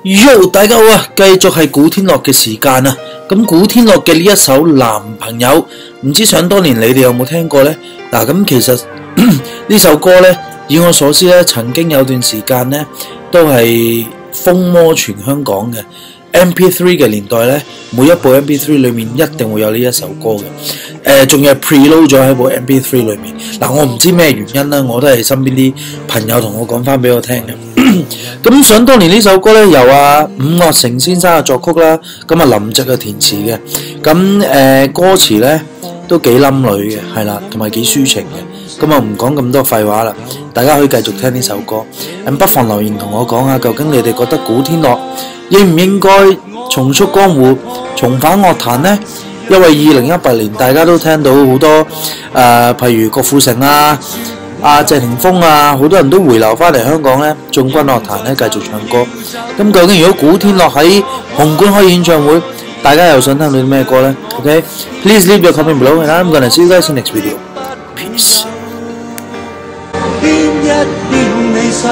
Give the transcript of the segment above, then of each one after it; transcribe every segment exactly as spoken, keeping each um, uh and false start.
Yo， 大家好啊！繼續係古天樂嘅時間啊！咁古天樂嘅呢一首《男朋友》，唔知想當年你哋有冇聽過呢？嗱，咁其實呢首歌呢，以我所知呢，曾經有段時間呢，都係風靡全香港嘅 M P 三 嘅年代呢，每一部 M P 三 裏面一定會有呢一首歌嘅。誒、呃，仲要係 preload 咗喺部 M P 三 裏面。嗱，我唔知咩原因啦，我都係身邊啲朋友同我講翻俾我聽嘅。咁想當年呢首歌咧，由阿伍樂城先生嘅作曲啦，咁啊林夕嘅填詞嘅，咁誒、呃、歌詞咧都幾冧女嘅，係啦，同埋幾抒情嘅，咁啊唔講咁多廢話啦，大家可以繼續聽呢首歌，咁不妨留言同我講下，究竟你哋覺得古天樂應唔應該重出江湖，重返樂壇呢？因為二零一八年大家都聽到好多誒、呃，譬如郭富城啊。啊，謝霆鋒啊，好多人都回流翻嚟香港咧，進軍樂壇咧，繼續唱歌。咁究竟如果古天樂喺紅館開演唱會，大家又想聽到啲咩歌咧 ？OK， please leave your comment below and I'm gonna see you guys in next video. Peace. 牽一牽你手，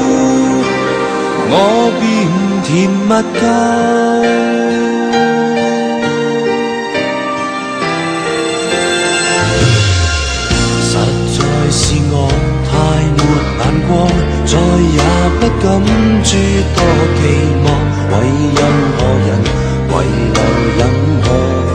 我便甜蜜夠。是我太沒眼光，再也不敢諸多期望，為任何人遺留任何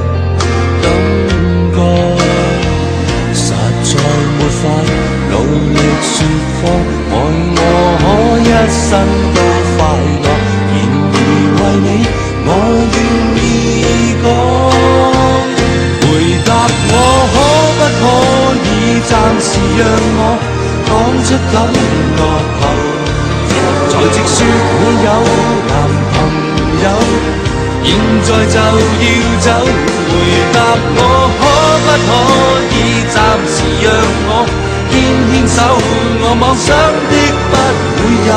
感覺，實在沒法努力説謊，愛我可一生都快樂，然而為你我願意講，回答我可不可以暫時讓我講出感覺後，才直說會有男朋友，現在就要走。回答我可不可以暫時讓我牽牽手，我妄想的不會有，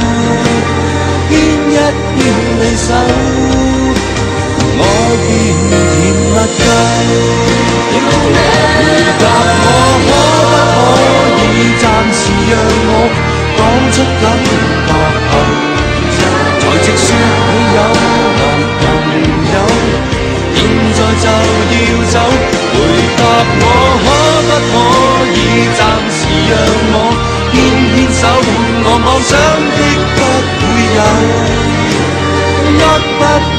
牽一牽你手，我便甜蜜夠。回答我可不可以暫時讓我講出感覺後，才直說會有男朋友，現在就要走。回答我可不可以暫時讓我牽牽手，我妄想的不會有，握不